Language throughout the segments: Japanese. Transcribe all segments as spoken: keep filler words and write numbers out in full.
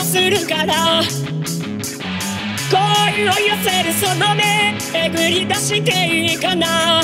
するから恋を寄せるその目えぐり出していいかな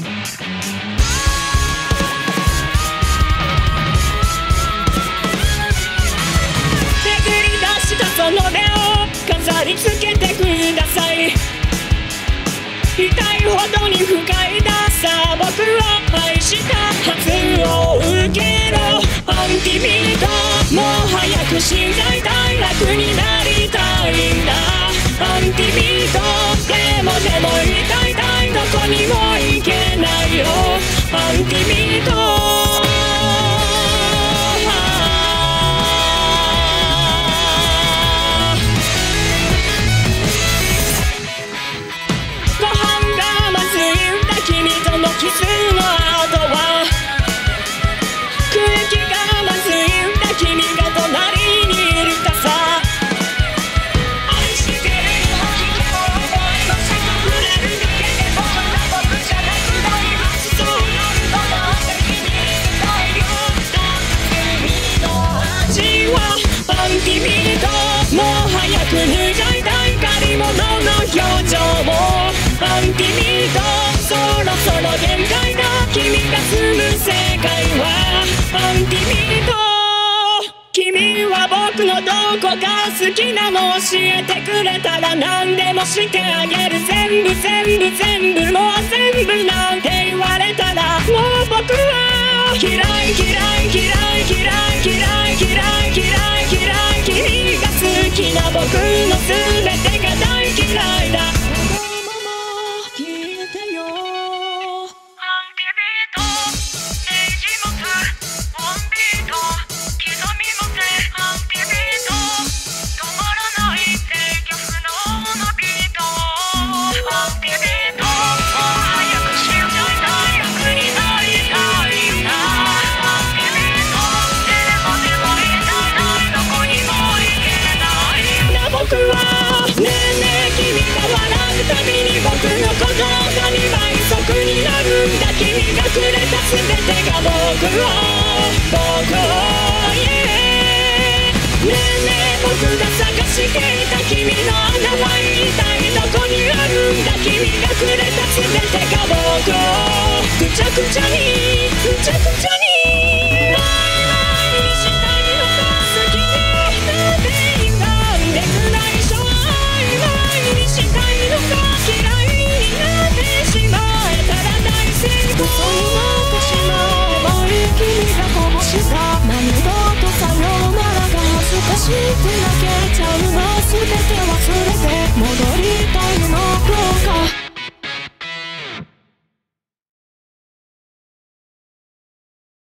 えぐり出したその目を飾りつけてください痛いほどに不快ださあ僕を愛した初を受けろアンティビートもう早く死んじゃいたい楽になりたいんだアンティビートでもでも痛い痛いどこにも行けないよアンティビートキスの後は空気がまずいんだ君が隣にいるかさ愛してるよ聞けば思いません触れるだけで僕が僕じゃなくなりますそうなるとなって気に入りたいよだって君の味はアンティビートもう早く脱いじゃいたい借り物の表情もアンティビートそろそろ限界だ君が住む世界はアンティビート君は僕のどこが好きなの教えてくれたら何でもしてあげる全部全部全部もう全部なんて言われたらもう僕は嫌い嫌い嫌い嫌い嫌い嫌い嫌い嫌い君が好きな僕の全てが大嫌いだ僕のことがにばい速になるんだ君がくれた全てが僕を僕を、yeah、ねえねえ僕が探していた君の穴は一体どこにあるんだ君がくれた全てが僕をぐちゃぐちゃに